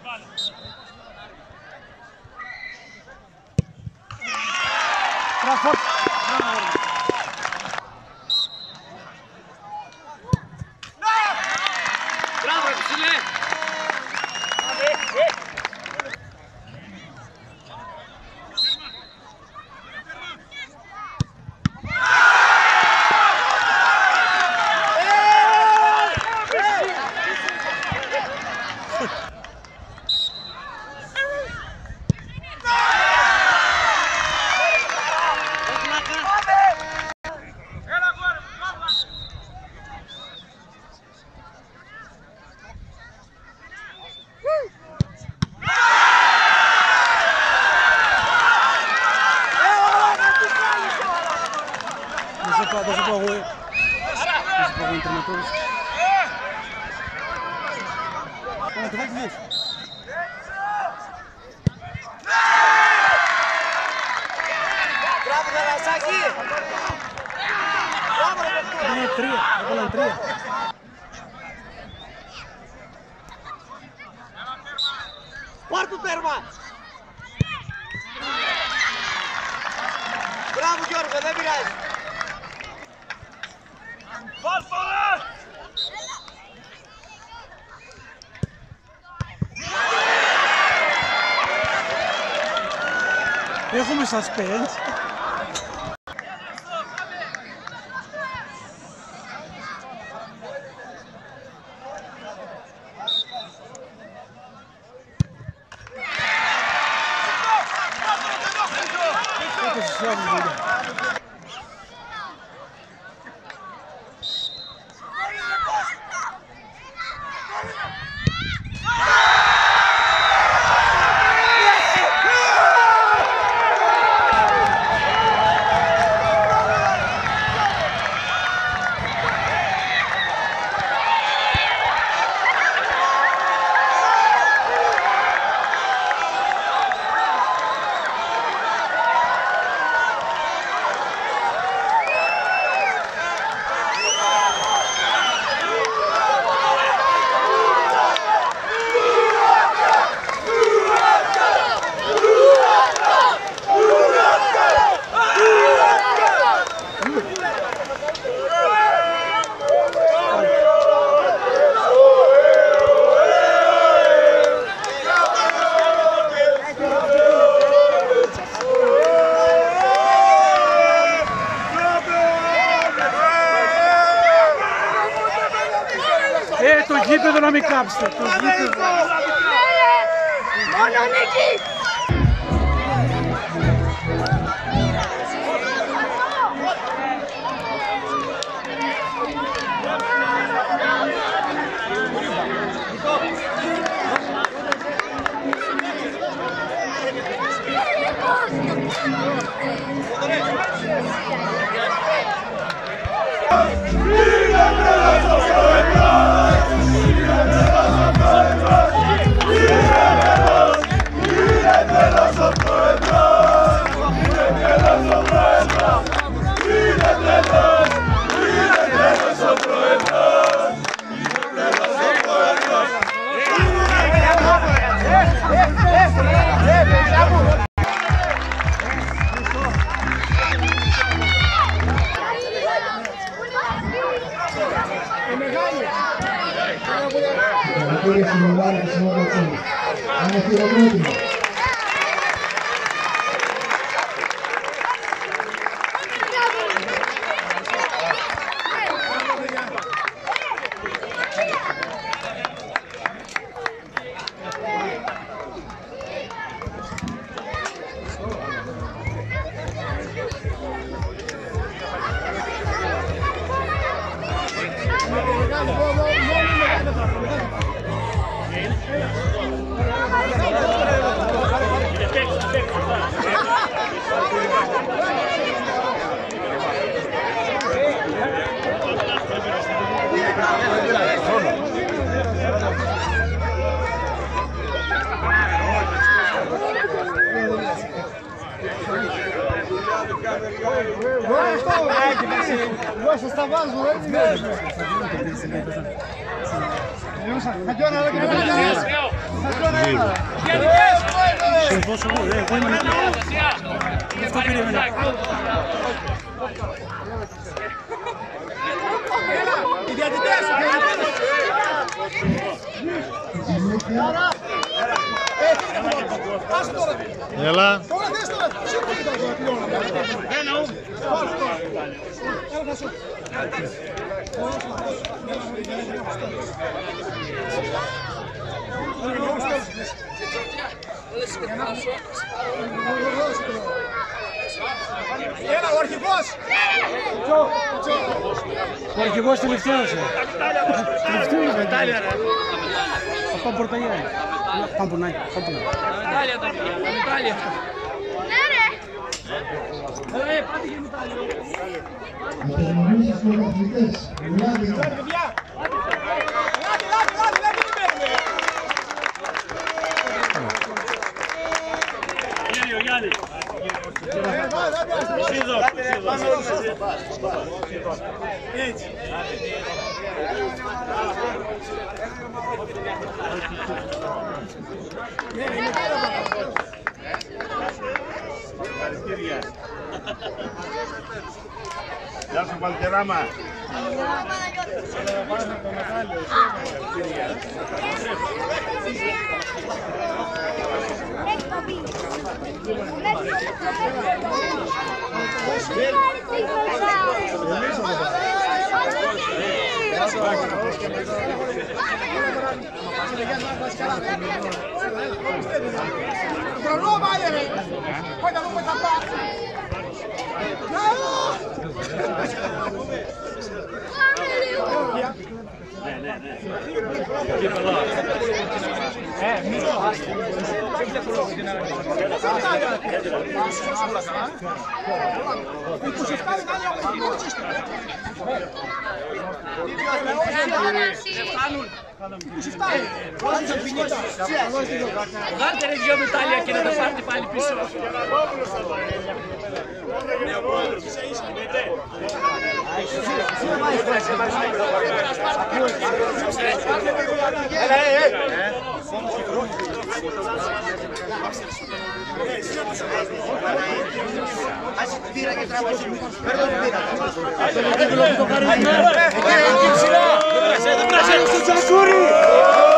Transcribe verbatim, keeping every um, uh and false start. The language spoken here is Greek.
Πάρ' το τέρμα! Μπράβο Γιώργο, δεν πειράζει! Βάλ' φορά! Έχουμε suspense. Ε, το γήπεδο να μην κάψετε, το γήπεδο. Μόνο νίκη! Κύριε Συνολάρη της Συνόδοτσέλη, είναι χειροκρότημα. Você está vazando mesmo. Hadi ona είδα. Σε πόσο εγώ, εγώ ήμουν εκεί. Αυτό περίμενα. Οι διαιτητές! Έλα. Έλα, ο αρχηγός! Ο αρχηγός τελευταίος. Τελευταίος μετάλλια ρε. Αυτό πορταγιάνι. Παμπονάκι, παμπονάκι. Μετάλλια τα μετάλλια. Ναι ρε. Ε, πάτε και μετάλλια. Απενομήσεις πρωταθλητές. Μιλάδι. Παιδιά! Λάτι, λάτι, λάτι, δεν την παίρνουμε! Γιάννη, Γιάννη. Εσύ δώσ' του, εσύ δώσ' του. Έτσι. Γεια σου Παλτεράμα. Χρονό βάλε ρε! Πότε να δούμε τα πάθη! Ναι, ναι, ναι. Βγάλτε ρε δυο μετάλλια και να τα πάρετε πάλι πίσω. Στο Τζακούρι!